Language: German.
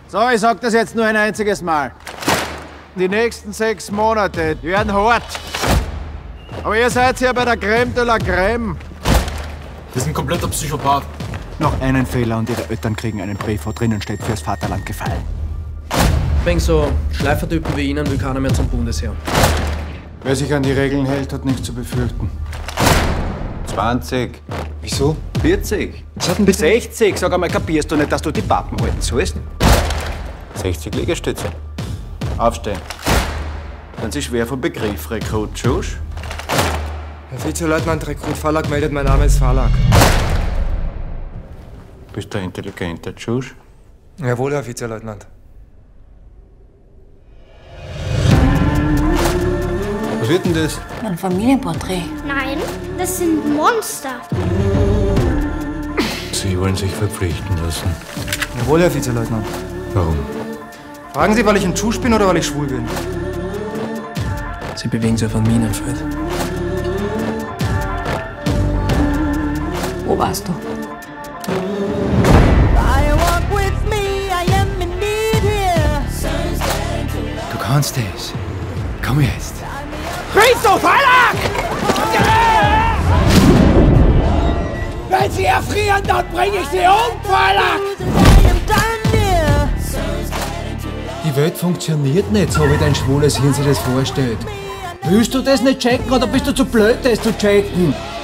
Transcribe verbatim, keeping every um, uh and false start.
So, ich sag das jetzt nur ein einziges Mal. Die nächsten sechs Monate die werden hart. Aber ihr seid ja bei der Crème de la Crème. Das ist ein kompletter Psychopath. Noch einen Fehler und ihre Eltern kriegen einen Brief, wo drinnen steht, fürs Vaterland gefallen. Wegen so Schleifertypen wie Ihnen will keiner mehr zum Bundesheer. Wer sich an die Regeln hält, hat nichts zu befürchten. zwanzig. Wieso? vierzig. Was hat denn bitte? sechzig. Sag einmal, kapierst du nicht, dass du die Pappen halten sollst? sechzig Liegestütze. Aufstehen. Sind Sie schwer vom Begriff, Rekrut Tschusch? Herr Vizeleutnant, Rekrut Falak meldet, mein Name ist Falak. Bist du ein intelligenter Tschusch? Jawohl, Herr Vizeleutnant. Was wird denn das? Ein Familienporträt. Nein, das sind Monster. Sie wollen sich verpflichten lassen. Jawohl, Herr Vizeleutnant. Warum? Fragen Sie, weil ich ein Tschusch bin oder weil ich schwul bin? Sie bewegen sich auf ein Minenfeld. Wo warst du? Du kannst es. Komm jetzt. Christoph Falak! Wenn Sie erfrieren, dann bringe ich Sie um, Falak! Die Welt funktioniert nicht so, wie dein schwules Hirn sich das vorstellt. Willst du das nicht checken oder bist du zu blöd, das zu checken?